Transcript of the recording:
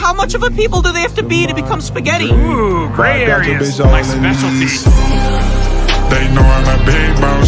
How much of a people do they have to be to become spaghetti? Ooh, gray areas, my specialty. They know I'm a big bro.